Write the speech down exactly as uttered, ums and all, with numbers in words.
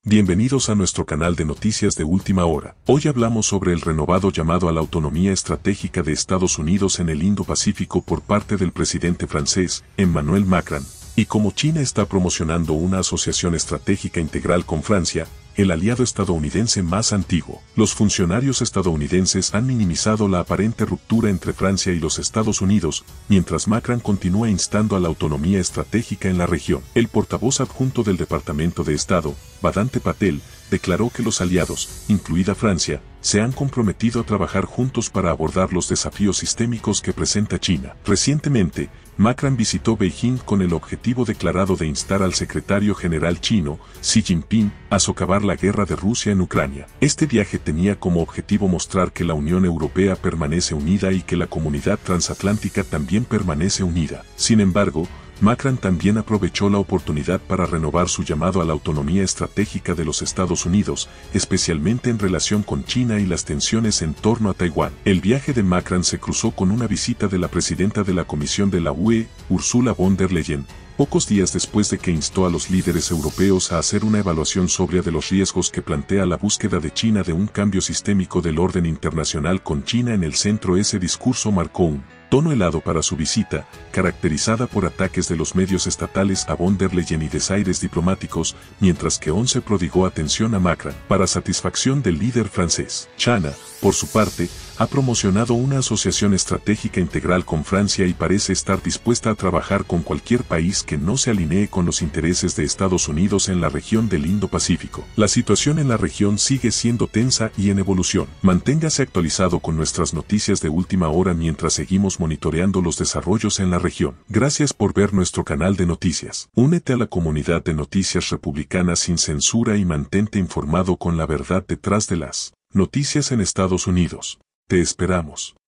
Bienvenidos a nuestro canal de noticias de última hora. Hoy hablamos sobre el renovado llamado a la autonomía estratégica de Estados Unidos en el Indo-Pacífico por parte del presidente francés, Emmanuel Macron, y cómo China está promocionando una asociación estratégica integral con Francia, el aliado estadounidense más antiguo. Los funcionarios estadounidenses han minimizado la aparente ruptura entre Francia y los Estados Unidos, mientras Macron continúa instando a la autonomía estratégica en la región. El portavoz adjunto del Departamento de Estado, Vedant Patel, declaró que los aliados, incluida Francia, se han comprometido a trabajar juntos para abordar los desafíos sistémicos que presenta China. Recientemente, Macron visitó Beijing con el objetivo declarado de instar al secretario general chino, Xi Jinping, a socavar la guerra de Rusia en Ucrania. Este viaje tenía como objetivo mostrar que la Unión Europea permanece unida y que la comunidad transatlántica también permanece unida. Sin embargo, Macron también aprovechó la oportunidad para renovar su llamado a la autonomía estratégica de los Estados Unidos, especialmente en relación con China y las tensiones en torno a Taiwán. El viaje de Macron se cruzó con una visita de la presidenta de la Comisión de la U E, Ursula von der Leyen, pocos días después de que instó a los líderes europeos a hacer una evaluación sobria de los riesgos que plantea la búsqueda de China de un cambio sistémico del orden internacional con China en el centro. Ese discurso marcó un tono helado para su visita, caracterizada por ataques de los medios estatales a von der Leyen y desaires diplomáticos, mientras que once prodigó atención a Macron. Para satisfacción del líder francés, China, por su parte, ha promocionado una asociación estratégica integral con Francia y parece estar dispuesta a trabajar con cualquier país que no se alinee con los intereses de Estados Unidos en la región del Indo-Pacífico. La situación en la región sigue siendo tensa y en evolución. Manténgase actualizado con nuestras noticias de última hora mientras seguimos monitoreando los desarrollos en la región. Gracias por ver nuestro canal de noticias. Únete a la comunidad de noticias republicanas sin censura y mantente informado con la verdad detrás de las noticias en Estados Unidos. Te esperamos.